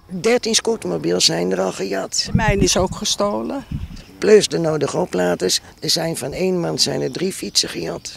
13 scootermobiels zijn er al gejat. De mijne is ook gestolen. Plus de nodige oplaters. Er zijn van 1 man 3 fietsen gejat.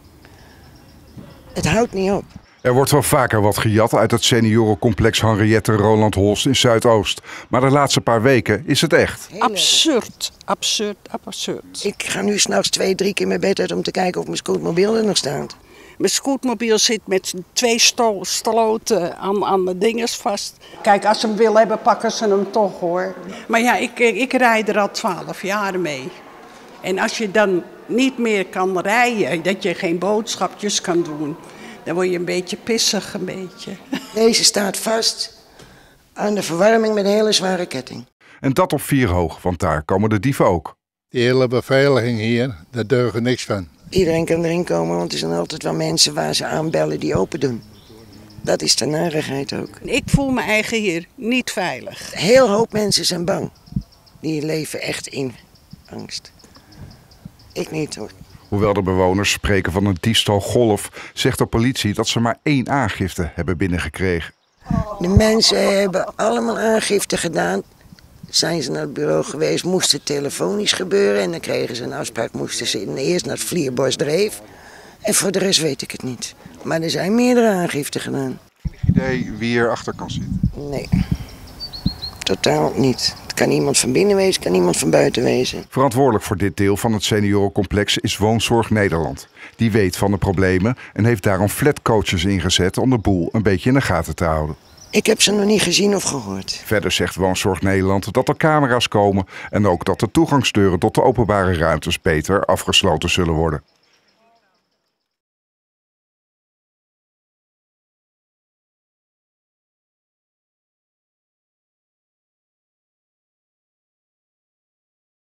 Het houdt niet op. Er wordt wel vaker wat gejat uit het seniorencomplex Henriette Roland Holst in Zuidoost. Maar de laatste paar weken is het echt. Absurd, absurd, absurd. Ik ga nu 's nachts 2-3 keer mijn bed uit om te kijken of mijn scootmobiel er nog staat. Mijn scootmobiel zit met 2 sloten aan de dinges vast. Kijk, als ze hem willen hebben, pakken ze hem toch hoor. Maar ja, ik rijd er al 12 jaar mee. En als je dan niet meer kan rijden, dat je geen boodschapjes kan doen, dan word je een beetje pissig een beetje. Deze staat vast aan de verwarming met een hele zware ketting. En dat op 4 hoog, want daar komen de dieven ook. Die hele beveiliging hier, daar deugt niks van. Iedereen kan erin komen, want er zijn altijd wel mensen waar ze aanbellen die open doen. Dat is de narigheid ook. Ik voel me eigen hier niet veilig. Heel hoop mensen zijn bang. Die leven echt in angst. Ik niet hoor. Hoewel de bewoners spreken van een diefstalgolf, zegt de politie dat ze maar 1 aangifte hebben binnengekregen. De mensen hebben allemaal aangifte gedaan. Zijn ze naar het bureau geweest, moest het telefonisch gebeuren. En dan kregen ze een afspraak, moesten ze eerst naar het Vlierbosdreef. En voor de rest weet ik het niet. Maar er zijn meerdere aangiften gedaan. Enig idee wie erachter kan zitten? Nee, totaal niet. Het kan iemand van binnen wezen, het kan iemand van buiten wezen. Verantwoordelijk voor dit deel van het seniorencomplex is Woonzorg Nederland. Die weet van de problemen en heeft daarom flatcoaches ingezet om de boel een beetje in de gaten te houden. Ik heb ze nog niet gezien of gehoord. Verder zegt Woonzorg Nederland dat er camera's komen en ook dat de toegangsdeuren tot de openbare ruimtes beter afgesloten zullen worden.